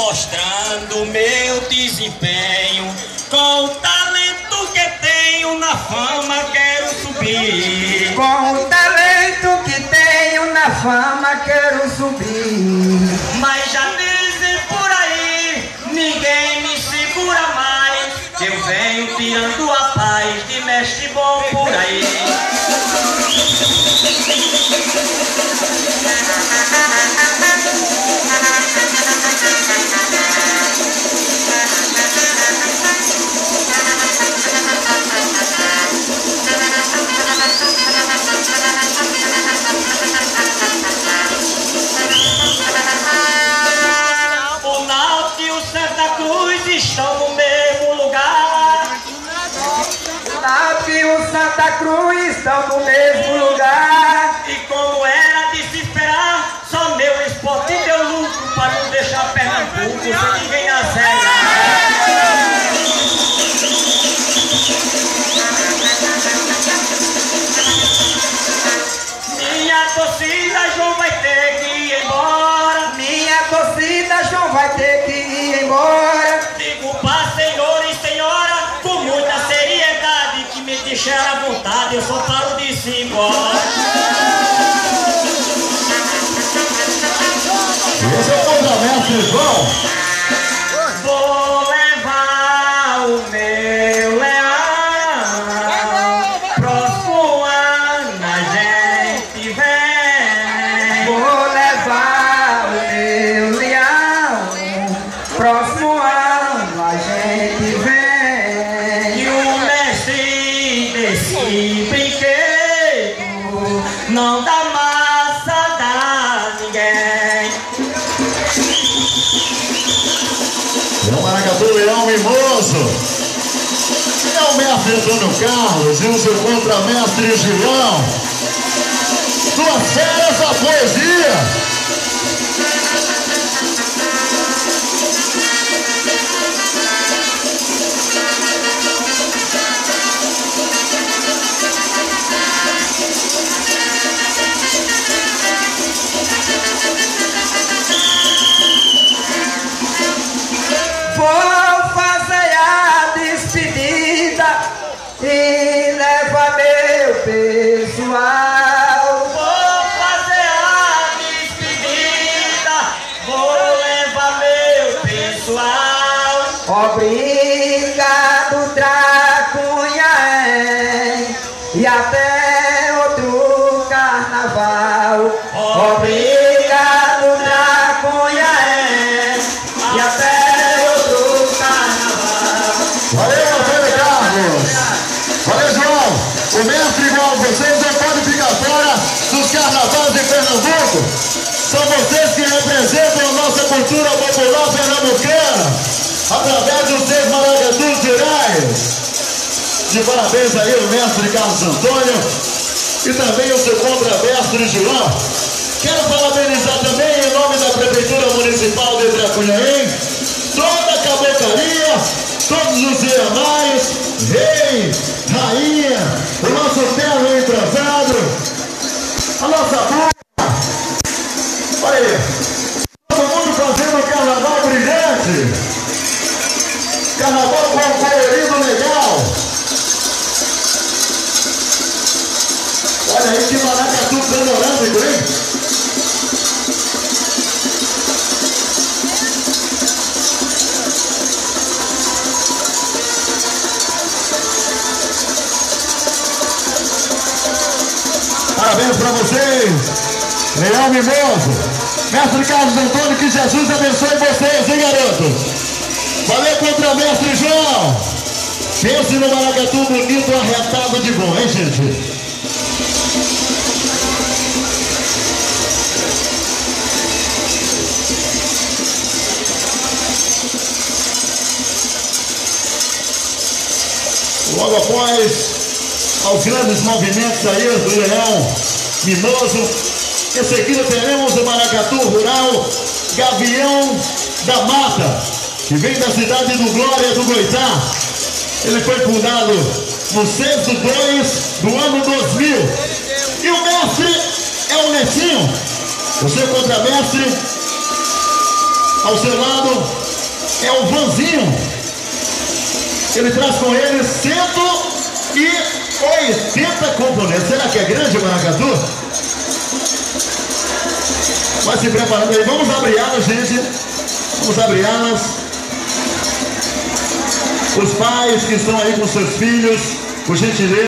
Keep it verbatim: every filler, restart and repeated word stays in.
mostrando meu desempenho. Com o talento que tenho na fama quero subir. Com o talento que tenho na fama quero subir. Mas já dizem por aí, ninguém me segura mais. Eu venho tirando a paz de mestre bom por aí. O Náutico e o Santa Cruz estão no mesmo lugar. O Náutico e o Santa Cruz estão no mesmo lugar. E como era de se esperar, só meu esporte deu lucro para não deixar Pernambuco sem ninguém na zero. Minha torcida João vai ter que ir embora. Minha torcida João vai ter que ir embora. Digo para senhor e senhora com muita seriedade que me deixaram à vontade, eu só paro de se embora. Esse é o contramestre João. Vou levar o meu leão, próximo ano a gente vem. Vou levar o meu leão. Próximo ano a gente vem. E o mestre desse brinquedo não dá massa, dá ninguém. É o Maracatu Leão Mimoso. É o mestre Antônio Carlos e o seu contramestre Gilão. Duas férias da poesia. Vou fazer a despedida e levar meu pessoal. Vou fazer a despedida, vou levar meu pessoal. Obrigado, Tracunhaém, e até outro carnaval. Obrigado, Tracunhaém, e até outro carnaval. Valeu, Antônio Carlos. Valeu, João. O mestre igual a vocês não pode ficar fora dos carnavais de Pernambuco. São vocês que representam a nossa cultura popular pernambucana através dos seus maracatus rurais. De parabéns aí o mestre Carlos Antônio e também o seu contramestre João. Quero parabenizar também em nome da Prefeitura Municipal de Tracunhaém toda a caboclaria, todos os iamais, rei, rainha, o nosso terno entrosado, a nossa boca. Olha aí, todo mundo fazendo um carnaval brilhante, carnaval com um colorido legal. Olha aí que maracatu panorâmico, hein? Parabéns para vocês, Leão Mimoso, mestre Carlos Antônio, que Jesus abençoe vocês, hein, garoto? Valeu, contramestre João. Pense no maracatu bonito, arretado de bom, hein, gente? Logo após aos grandes movimentos aí do Leão Mimoso, em seguida teremos o maracatu rural Gavião da Mata, que vem da cidade do Glória do Goitá. Ele foi fundado no censo dois do ano dois mil. E o mestre é o Netinho, o seu contramestre ao seu lado é o Vanzinho. Ele traz com ele cento e oitenta componentes. Será que é grande o maracatu? Vai se preparando aí. Vamos abrir alas, gente. Vamos abrir alas. Os pais que estão aí com seus filhos, por gentileza.